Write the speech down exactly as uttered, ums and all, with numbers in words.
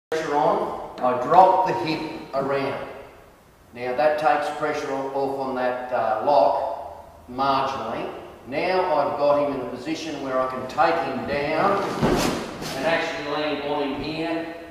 Pressure on, I drop the hip around. Now that takes pressure off on that uh, lock marginally. Now I've got him in a position where I can take him down and actually land on him here